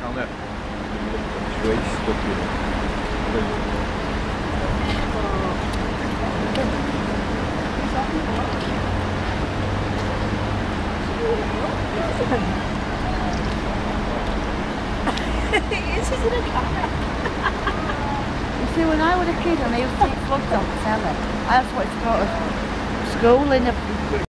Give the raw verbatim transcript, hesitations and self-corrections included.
Kan het. Zweet stopje. Is it in a car? You see, when I was a kid and I used to take vlogs on the telly, I just wanted to go to school in a